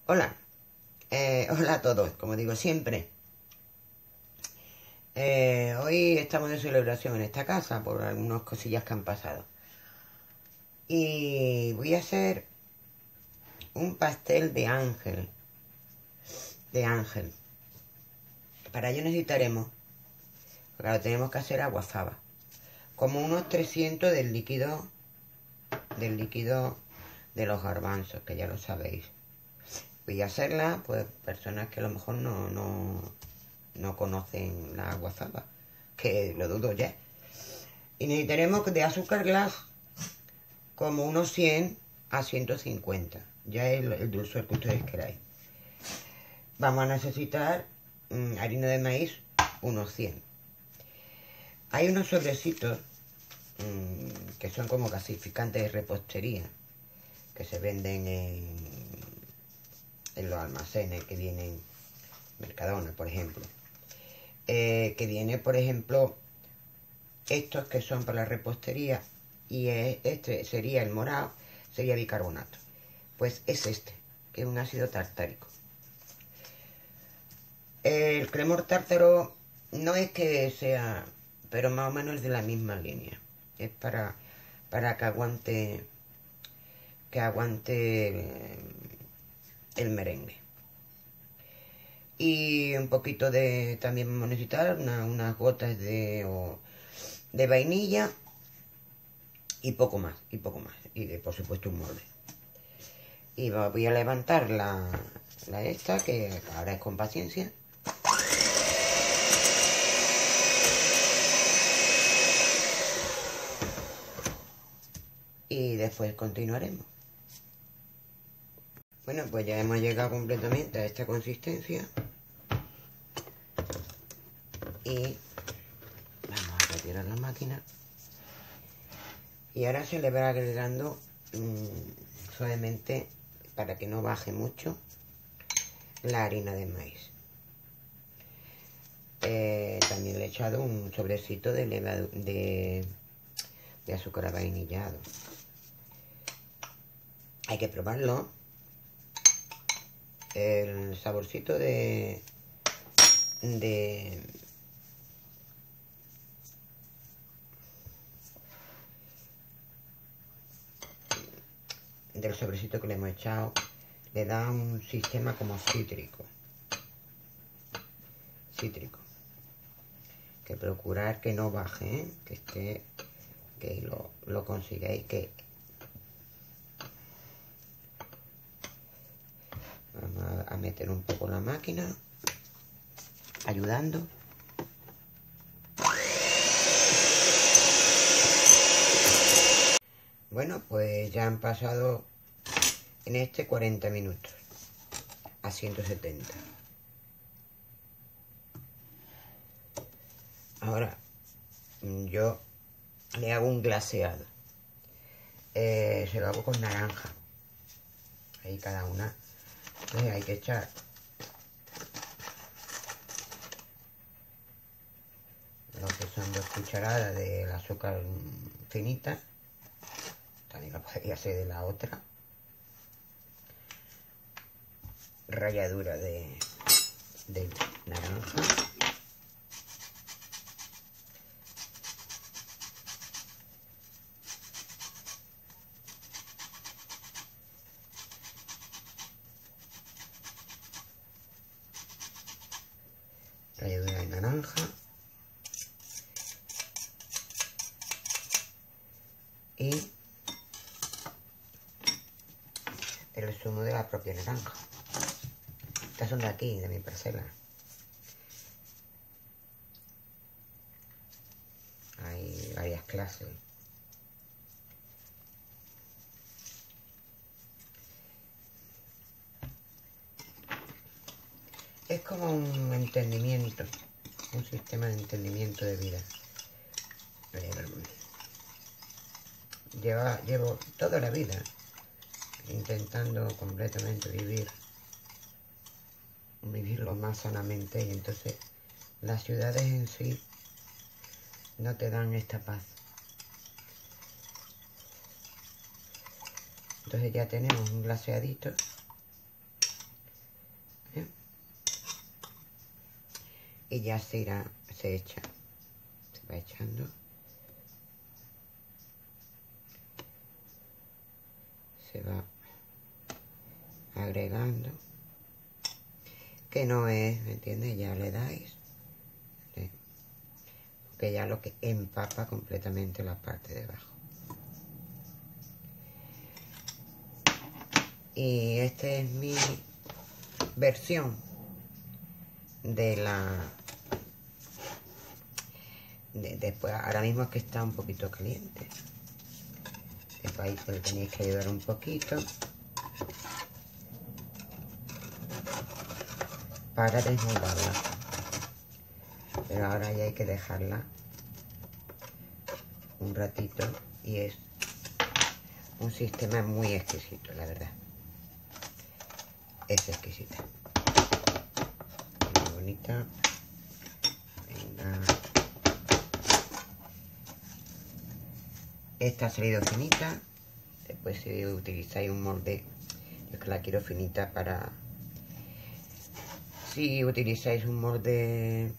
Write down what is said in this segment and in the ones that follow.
Hola, hola a todos, como digo siempre. Hoy estamos de celebración en esta casa por algunas cosillas que han pasado. Y voy a hacer un pastel de ángel. Para ello necesitaremos, claro, tenemos que hacer aguafaba. Como unos 300 del líquido de los garbanzos, que ya lo sabéis. Voy a hacerla, pues, personas que a lo mejor no conocen la aguafaba, que lo dudo ya. Y necesitaremos de azúcar glass como unos 100 a 150. Ya es el dulzor que ustedes queráis. Vamos a necesitar harina de maíz, unos 100. Hay unos sobrecitos que son como gasificantes de repostería, que se venden en los almacenes, que vienen Mercadona, por ejemplo. Que viene, por ejemplo, estos que son para la repostería, y este sería el morado, sería bicarbonato. Pues es este, que es un ácido tartárico. El cremor tártaro no es que sea, pero más o menos es de la misma línea. Es para que aguante el merengue. Y un poquito de, también vamos a necesitar unas gotas de vainilla y poco más. Y por supuesto un molde. Y voy a levantar la esta, que ahora es con paciencia. Y después continuaremos. Bueno, pues ya hemos llegado completamente a esta consistencia. Y vamos a retirar la máquina. Y ahora se le va agregando suavemente, para que no baje mucho, la harina de maíz. También le he echado un sobrecito de azúcar avainillado. Hay que probarlo. El saborcito del sobrecito que le hemos echado le da un sistema como cítrico. Que procurar que no baje, que esté, que lo consigáis. Que vamos a meter un poco la máquina, ayudando. Bueno, pues ya han pasado en este 40 minutos a 170. Ahora yo le hago un glaseado. Se lo hago con naranja. Ahí cada una. Entonces hay que echar lo que son 2 cucharadas del azúcar finita. También lo podría hacer de la otra. Ralladura de naranja. Ralladura de naranja. Y el zumo de la propia naranja. Estas son de aquí, de mi parcela. Hay varias clases. Es como un entendimiento, un sistema de entendimiento de vida. Llevo toda la vida intentando completamente vivirlo más sanamente, y entonces las ciudades en sí no te dan esta paz. Entonces ya tenemos un glaseadito y ya se echa, se va echando. Se va agregando, que no es, ¿me entiendes? Ya le dais, ¿sí? Porque ya lo que empapa completamente la parte de abajo. Y esta es mi versión de después, ahora mismo es que está un poquito caliente. Después ahí le tenéis que ayudar un poquito para desnudarla. Pero ahora ya hay que dejarla un ratito y es un sistema muy exquisito, la verdad. Es exquisita. Muy bonita. Venga. Esta ha salido finita. Después si utilizáis un molde, yo es que la quiero finita para... Si utilizáis un molde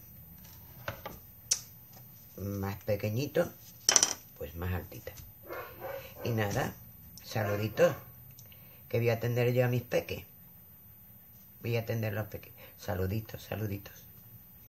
más pequeñito, pues más altita. Y nada, saluditos, que voy a atender yo a mis peques. Voy a atender a los peques. Saluditos, saluditos.